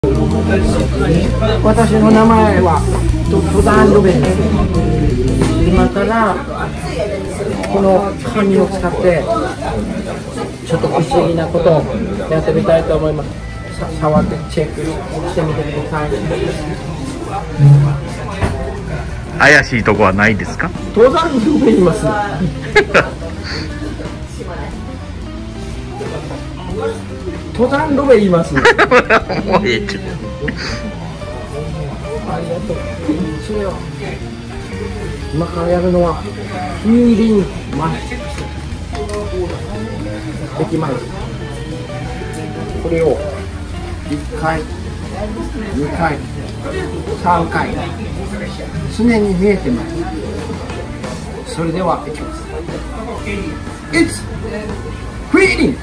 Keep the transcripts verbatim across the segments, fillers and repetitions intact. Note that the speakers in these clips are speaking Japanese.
私の名前は登山ロベンです。今からこの紙を使ってちょっと不思議なことをやってみたいと思います。さ触ってチェックしてみてください。 怪しいとこはないですか？ 登山ロベンいます。登山ロベンいます。 もうええちゅう。 ありがとう。それを今からやるのはヒーリングマジックできます。これをいっかい、にかい、さんかい常に見えてます。それではいきます。It's Healing。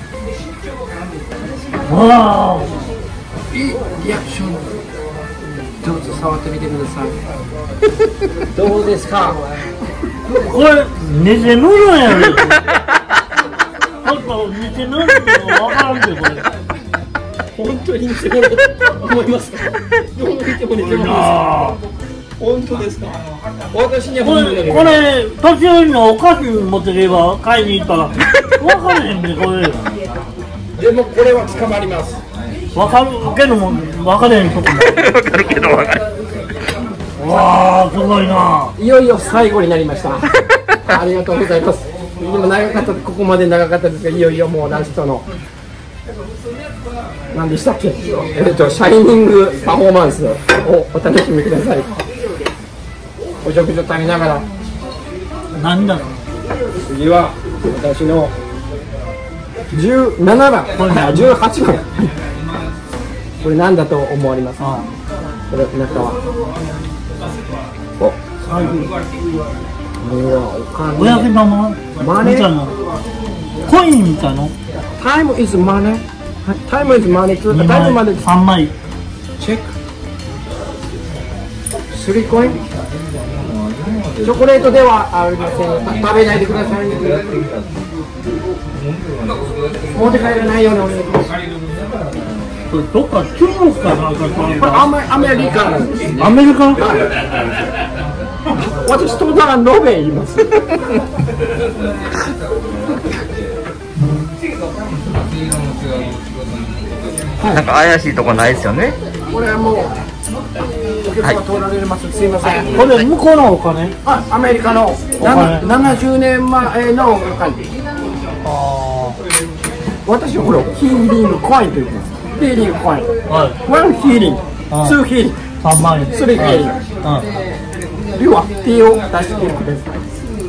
わー、いいリアクション。どうぞ触ってみてください。どうですか？ これ寝て乗るんやろ。ちょっと寝て乗るのわからんけどこれ。 本当に偽物だと思いますか？どう見ても偽物ですか？本当ですか？私にはこ本当だけど。 れこれ途中のお菓子持ってれば買いに行ったらわからへんねこれ。 でもこれは捕まります。 わかるけどもわからへんとこも。 わかるけどわかる。 わあすごいな。 いよいよ最後になりました。ありがとうございます。でも長かった、ここまで長かったですが、いよいよもうラストの何でしたっけ？えっとシャイニングパフォーマンスをお楽しみください。お食事を食べながら。 なんだろう。 次は私のじゅうななばん、じゅうはちばん。これ何だと思われますか？これ中は。お、最後。うわ、お金。 おやけ玉マネみたいな。コインみたいな。 タイム is money。タイム is money。タイムまで。 さんまい。 チェック。スリーコイン。チョコレートではありません。食べないでください。持って帰らないようにお願いします。 これどっか中国かなんか。 これアメアメリカなんです。 アメリカ？ 私登山ロベン言います。 なんか怪しいとこないですよね。 これはもうお客様通られます。すいません。 これ向こうのお金？ あ、アメリカのななじゅうねんまえのお金。 あ私はこれをヒーリングコインと言います。ヒーリングコイン。 あ。はい。 ワンヒーリング、ツーヒーリング、 さんまんえん。 スリーヒーリング。では手を出してください。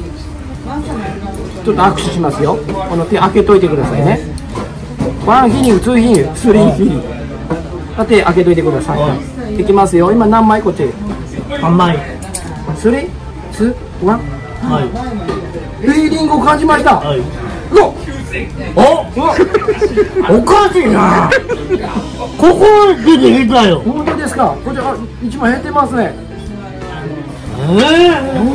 ちょっと握手しますよ。この手開けといてくださいね。ワンヒーリング、ツーヒーリング、スリーヒーリング。手開けといてください。いきますよ。今何枚こっち？ さんまい。 スリー、ツー、ワン。 はい。 ヒーリングを感じました。 はい。 お、 お、おかしいな。ここ出てきたよ。 本当ですか？こちら一枚減ってますね。 ええー。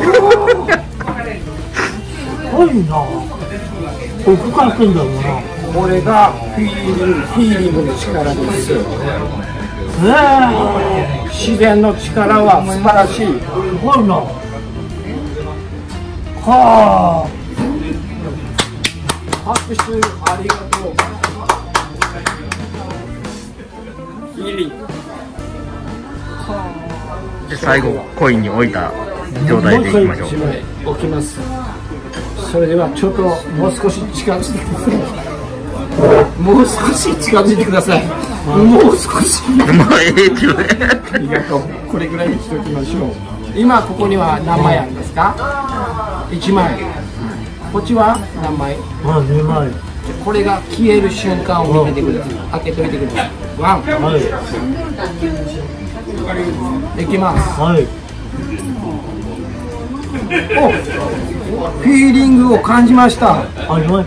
すごいな。これ深くんだろうな。 これがヒーリング、ヒーリングの力です。 ええー。 自然の力は素晴らしい。 すごいな。はあ。 拍手ありがとう。ヒーリング。 で最後コインに置いた状態でいきましょう。 置きます。それではちょっともう少し近づいてください。もう少し近づいてください。もう少し。 もうええっていうね。 ありがとう。これぐらいにしておきましょう。今ここには何枚ありますか？いちまい。こっちは何枚？ まあにまい。 これが消える瞬間を見ててください。開けといてください。ワン。 はい。 できます。 はい。 お、フィーリングを感じました。 ありました。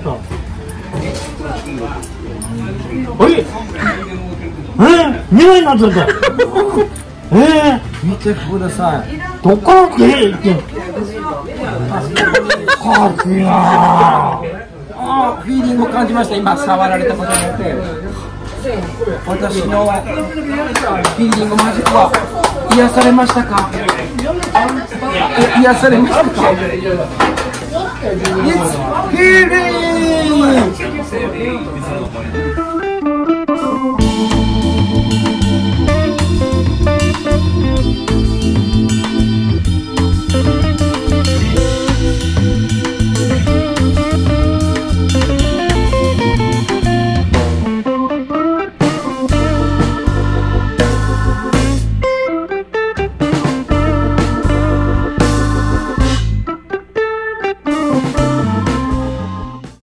あれ？えー、にまいになっちゃった。えー、 見てください。 どっから来てって。かっけえな。 あ、フィーリングを感じました。今触られたことによって。 私のヒーリングマジックは癒されましたか？え癒されましたか？ It's healing!